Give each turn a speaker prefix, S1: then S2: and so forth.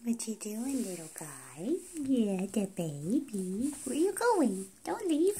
S1: What you doing, little guy? Yeah, the baby. Where you going? Don't leave.